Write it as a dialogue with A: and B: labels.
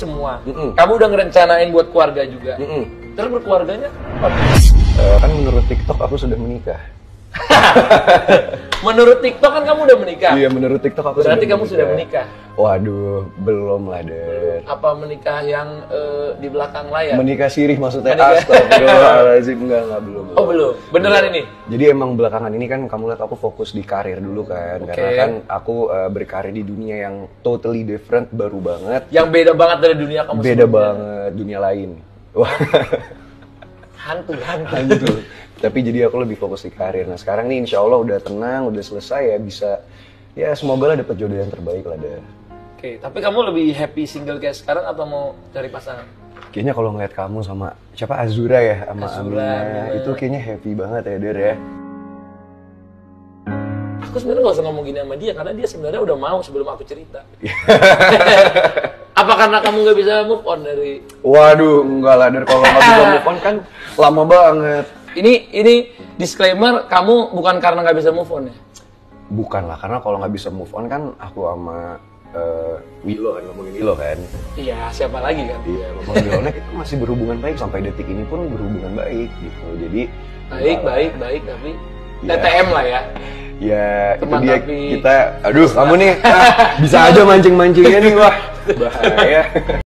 A: semua. Kamu udah ngerencanain buat keluarga juga. Terus berkeluarganya?
B: Kan menurut TikTok aku sudah menikah.
A: Menurut TikTok kan kamu udah menikah?
B: Iya, menurut TikTok aku
A: berarti kamu sudah menikah?
B: Waduh, belum lah, Den.
A: Apa menikah yang di belakang layar?
B: Menikah sirih maksudnya? Astagfirullahaladzim, enggak, belum.
A: Oh, belum? Beneran ini?
B: Jadi emang belakangan ini kan kamu lihat aku fokus di karir dulu kan. Karena kan aku berkarir di dunia yang totally different, baru banget.
A: Yang beda banget dari dunia kamu
B: Beda banget, dunia lain. Wah.
A: Hantu.
B: Tapi jadi aku lebih fokus di karir. Nah sekarang nih insya Allah udah tenang, udah selesai ya, bisa ya semoga lah dapet jodoh yang terbaik lah deh.
A: Oke, tapi kamu lebih happy single kayak sekarang atau mau cari pasangan?
B: Kayaknya kalau ngeliat kamu sama siapa, Azura ya, sama Amina, itu kayaknya happy banget ya Der ya.
A: Aku sebenarnya gak usah ngomong gini sama dia karena dia sebenarnya udah mau sebelum aku cerita. Apa karena kamu gak bisa move on dari?
B: Waduh, enggak lah Der, kalau nggak bisa move on kan lama banget.
A: Ini disclaimer, kamu bukan karena nggak bisa move on ya?
B: Bukan lah, karena kalau nggak bisa move on kan aku sama Willow kan, ngomongin Willow kan.
A: Iya, siapa lagi kan?
B: Iya, ngomongin Willow kita masih berhubungan baik, sampai detik ini pun berhubungan baik gitu. Jadi
A: baik tapi ya. TTM lah ya.
B: Ya,
A: teman
B: itu dia
A: tapi...
B: kita, aduh kamu nih bisa aja mancing-mancingnya nih, wah bahaya.